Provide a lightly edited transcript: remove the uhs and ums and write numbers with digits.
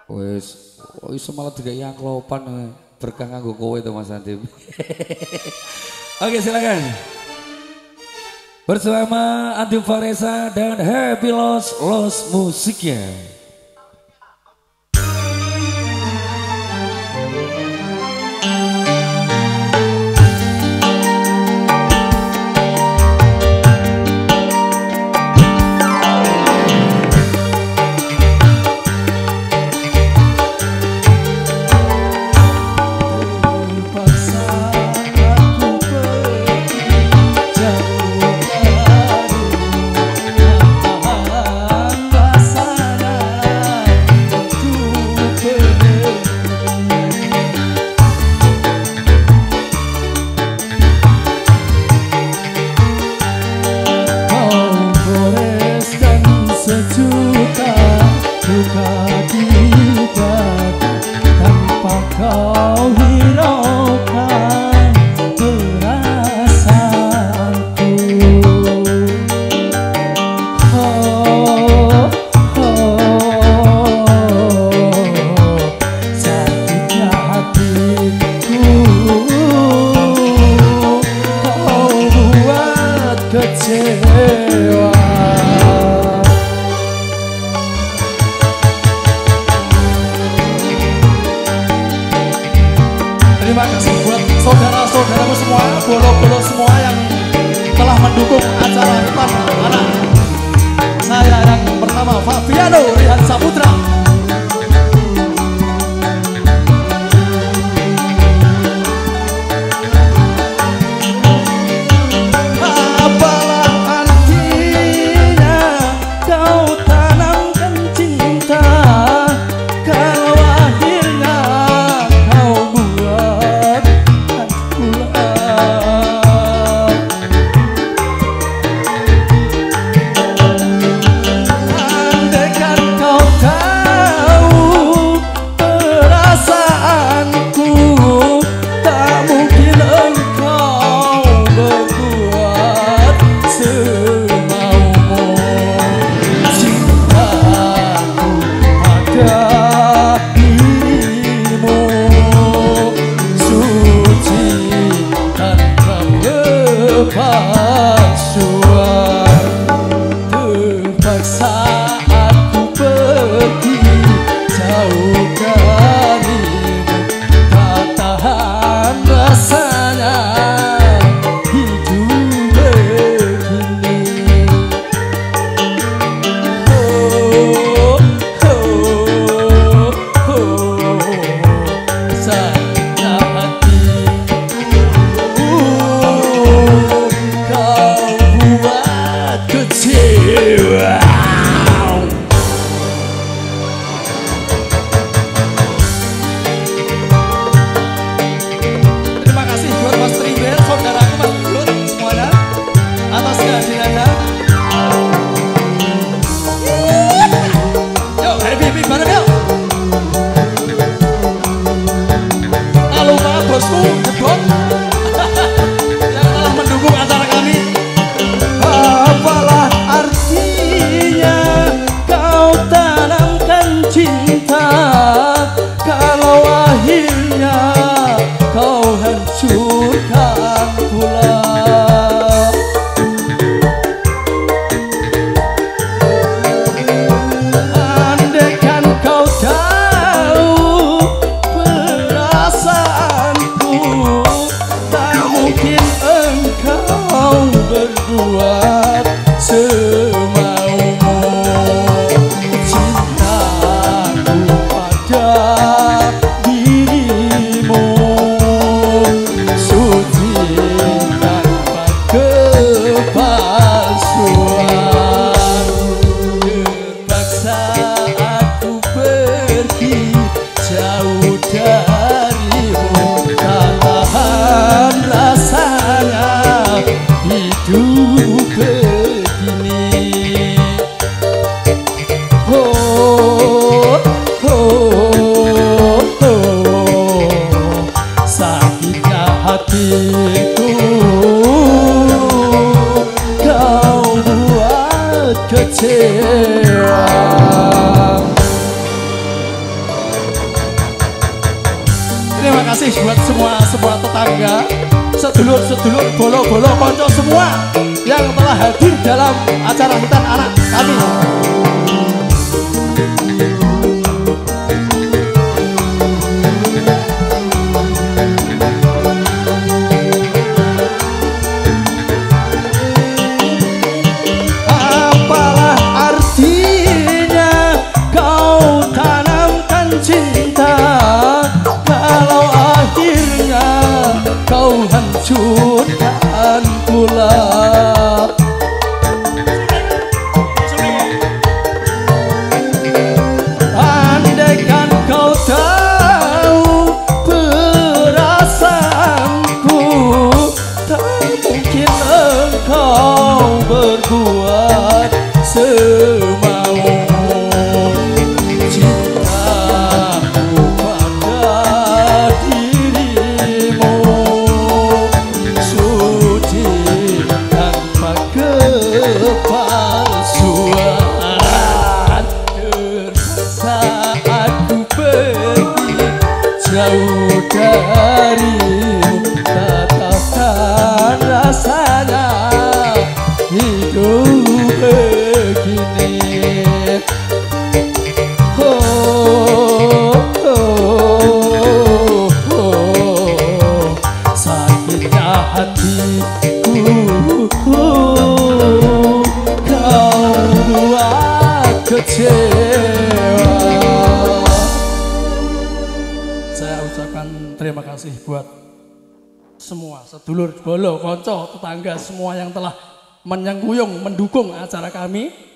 Wes, oh iso malah digawe angklopan berkah nganggo kowe to Mas Andim. Oke, silakan. Bersama Andim Faresa dan Happy Los musiknya. Terima kasih buat saudara-saudaraku semua, bolo-bolo semua yang telah mendukung acara Hitam Anak. Saya yang pertama, Fabiano Rihan Saputra. Andaikan kau kasih buat semua tetangga, sedulur-sedulur, bolo-bolo, konco semua yang telah hadir dalam acara Hitan Anak kami. Hancurkan pula andaikan kau tahu perasaanku, tak mungkin engkau berbuat semau. Cintaku pada dirimu kepalsuan, saat ku pergi jauh darimu, tatapkan rasanya hidup begini. Sakitnya hatiku, kau buat kecewa. Saya ucapkan terima kasih buat semua sedulur, bolo, konco, tetangga semua yang telah menyengkuyung, mendukung acara kami.